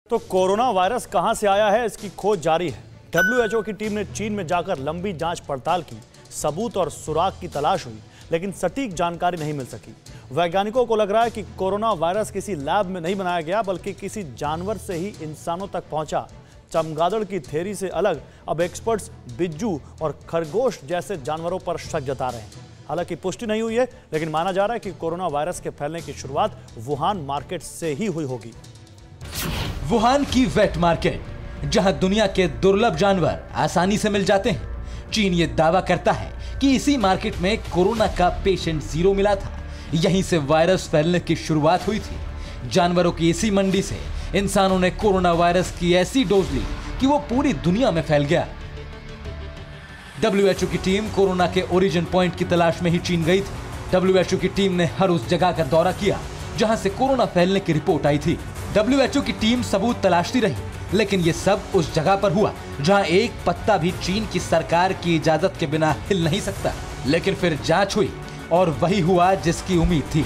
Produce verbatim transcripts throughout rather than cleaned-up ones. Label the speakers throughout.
Speaker 1: तो corona virus कहां से आया है, इसकी खोज जारी है। डब्ल्यू एच ओ की टीम ने चीन में जाकर लंबी जांच पड़ताल की, सबूत और सुराग की तलाश हुई, लेकिन सटीक जानकारी नहीं मिल सकी। वैज्ञानिकों को लग रहा है कि कोरोना वायरस किसी लैब में नहीं बनाया गया, बल्कि किसी जानवर से ही इंसानों तक पहुंचा। चमगादड़ की थ्योरी से अलग अब एक्सपर्ट्स बिज्जू और खरगोश जैसे जानवरों पर शक जता रहे हैं। हालांकि पुष्टि नहीं हुई है, लेकिन माना जा रहा है कि कोरोना वायरस के फैलने की शुरुआत वुहान मार्केट से ही हुई होगी।
Speaker 2: वुहान की वेट मार्केट, जहां दुनिया के दुर्लभ जानवर आसानी से मिल जाते हैं। चीन ये दावा करता है कि इसी मार्केट में कोरोना का पेशेंट जीरो मिला था। यहीं से वायरस फैलने की शुरुआत हुई थी। जानवरों की इसी मंडी से इंसानों ने कोरोना वायरस की ऐसी डोज ली कि वो पूरी दुनिया में फैल गया। डब्ल्यू एच ओ की टीम कोरोना के ओरिजिन पॉइंट की तलाश में ही चीन गई थी। डब्ल्यू एच ओ की टीम ने हर उस जगह का दौरा किया जहां से कोरोना फैलने की रिपोर्ट आई थी। डब्ल्यू एच ओ की टीम सबूत तलाशती रही, लेकिन ये सब उस जगह पर हुआ जहां एक पत्ता भी चीन की सरकार की इजाजत के बिना हिल नहीं सकता। लेकिन फिर जांच हुई और वही हुआ जिसकी उम्मीद थी।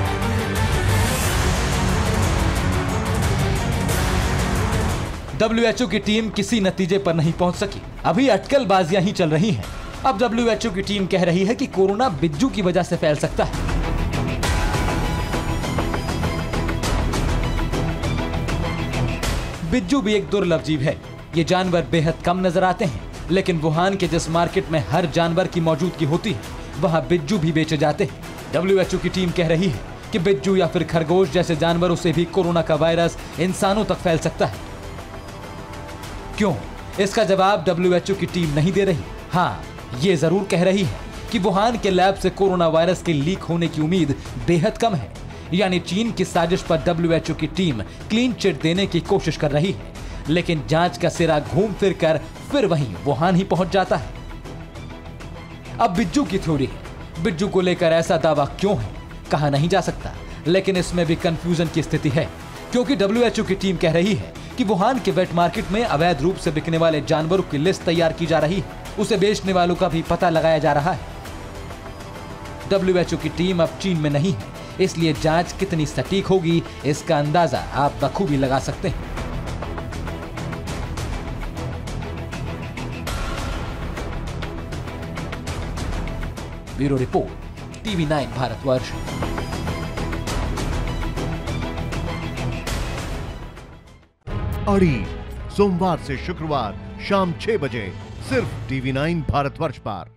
Speaker 2: डब्ल्यू एच ओ की टीम किसी नतीजे पर नहीं पहुंच सकी। अभी अटकलबाजियां ही चल रही हैं। अब डब्ल्यू एच ओ की टीम कह रही है कि कोरोना बिज्जू की वजह से फैल सकता है। बिज्जू भी एक दुर्लभ जीव है। ये जानवर बेहद कम नजर आते हैं, लेकिन वुहान के जिस मार्केट में हर जानवर की मौजूदगी होती है, वहां बिज्जू भी बेचे जाते हैं। डब्ल्यू एच ओ की टीम कह रही है कि बिज्जू या फिर खरगोश जैसे जानवरों से भी कोरोना का वायरस इंसानों तक फैल सकता है। क्यों? इसका जवाब डब्ल्यू एच ओ की टीम नहीं दे रही। हाँ, ये जरूर कह रही है कि वुहान के लैब से कोरोना वायरस के लीक होने की उम्मीद बेहद कम है। यानी चीन की साजिश पर डब्ल्यू एच ओ की टीम क्लीन चिट देने की कोशिश कर रही है, लेकिन जांच का सिरा घूम फिर कर फिर वहीं वुहान ही पहुंच जाता है। अब बिज्जू की थ्योरी है। बिज्जू को लेकर ऐसा दावा क्यों है, कहा नहीं जा सकता, लेकिन इसमें भी कंफ्यूजन की स्थिति है, क्योंकि डब्ल्यू एच ओ की टीम कह रही है कि वुहान के वेट मार्केट में अवैध रूप से बिकने वाले जानवरों की लिस्ट तैयार की जा रही है। उसे बेचने वालों का भी पता लगाया जा रहा है। डब्ल्यू एच ओ की टीम अब चीन में नहीं है, इसलिए जांच कितनी सटीक होगी इसका अंदाजा आप बखूबी लगा सकते हैं। Bureau report, TV nine Bharatvarsh.
Speaker 3: अड़ी सोमवार से शुक्रवार शाम छह बजे सिर्फ टीवी नाइन भारतवर्ष पर।